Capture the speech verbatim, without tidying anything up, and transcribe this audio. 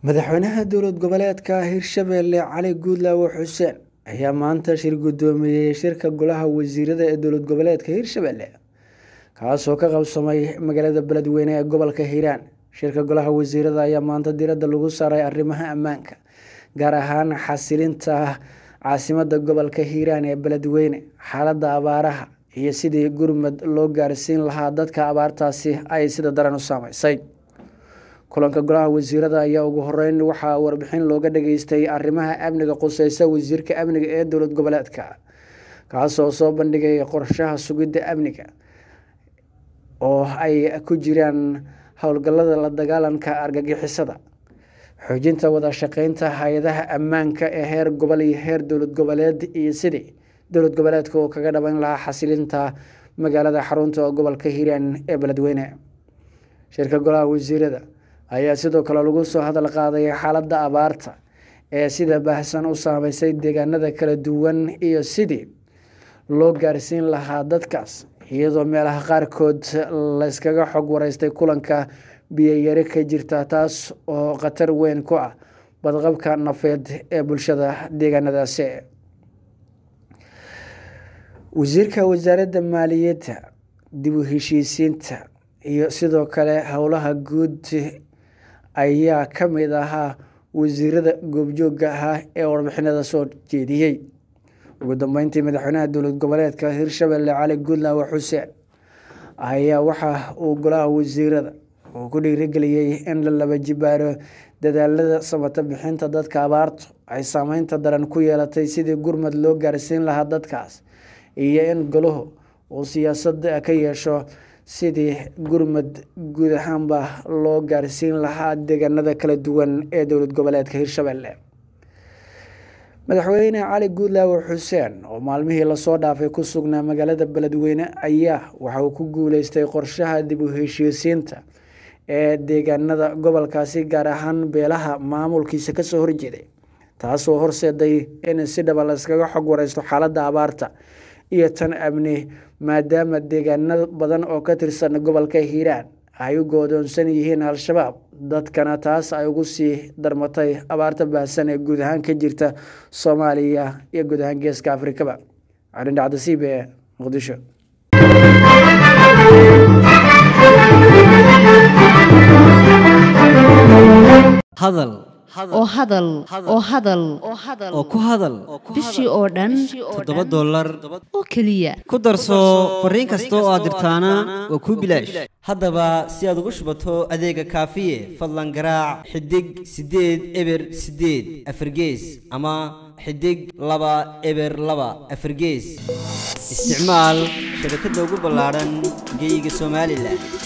madaxweynaha dowlad goboleedka Hirshabelle Cali Guudlaawo Xuseen ayaa maanta shir gudoomiyay shirka golaha wasiirada ee dowlad goboleedka Hirshabelle kaas oo ka qabsamay magaalada Beledweyne ee gobolka Hiiraan. Shirka golaha wasiirada ayaa maanta diiradda lagu saaray arrimaha ammaanka, gaar ahaan xasilinta caasimadda gobolka Hiiraan ee Beledweyne, xaaladda abaaraha iyo sidii gurmad loo gaarsiin lahaa dadka abaartaasi ay sida daran u saameysay. kulanka golaha wasiirada ayaa ugu horeyn waxaa warbixin looga dhageystay arrimaha amniga qusaysa wasiirka amniga ee dowlad goboleedka, kaas oo soo bandhigay qorshaha sugidda amniga oo ay ku jiraan howlgallada la dagaalanka argagixisada, xoojinta wada shaqeynta hay'adaha ammaanka ee heer gobol iyo heer dowlad goboleed, iyo sidii dowlad goboleedka oo kaga dhaban lahaa xasilinta magaalada xarunta gobolka Hiiraan ee Beledweyne. Shirka golaha wasiirada ayaa sidoo kale lagu soo hadal qaaday xaaladda abaarta ee sida baahsan u saameysay deegaanada kala duwan iyo sidii loo gaarsiin lahaa dadkaas, iyadoo meelaha qaarkood la iskaga xog wareystay kulanka biyo yari ka jirta, taas oo khatar weyn ku ah badqabka nafeed ee bulshada deegaanadaasi. wasiirka wasaaradda maaliyadda, dib u heshiisiinta iyo sidoo kale howlaha guud ayaa ka mid ahaa wasiirada goobjoogga ahaa ee warbixinada soo jeediyey. ugu dambeyntii, madaxweynaha dowlad goboleedka Hirshabelle Cali Guudlaawo Xuseen ayaa waxa uu golaha wasiirada uu ku dhiirigeliyey in la laba jibaaro dadaalada samata bixinta dadka abaartu ay saameynta daran ku yeelatay, sidii gurmad loo gaarsiin lahaa dadkaas, iyo in goluhu uu siyaasadda ka yeesho sidii gurmad guud ahaanba loo gaarsiin lahaa deegaanada kala duwan ee dowlad goboleedka Hirshabelle. madaxweyne Cali Guudlaawo Xuseen oo maalmihii lasoo dhaafay ku sugnaa magaalada Beledweyne ayaa waxa uu ku guuleystay qorshaha dib u heshiisiinta ee deegaanada gobolkaasi, gaar ahaan beelaha maamulkiisa kasoo horjeeday, taasoo horseeday in si dhaba la iskaga xog wareysto xaaladda abaarta iyo tan amni, maadaama deegaano badan oo ka tirsan gobolka Hiiraan ay u go'doonsan yihiin Al-shabaab, dadkana taas ay ugu sii darmatay abaarta baahsan ee guud ahaan ka jirta Soomaaliya iyo guud ahaan Geeska Afrikaba. Arrin dhacda C B A Muqdisho. hadal oo hadal oo hadal oo ku hadal bishii oo dhan toddoba dollar oo keliya ku darso fariin kasta oo aad dirtaana waa kuu bilaash. haddaba si aad ugu shubato adeega kaafiye, fadlan garaac xidig siddeed eber siddeed afargees ama xidig laba eber laba afargees. isticmaal shabakadda ugu ballaaran geyga Soomaaliland.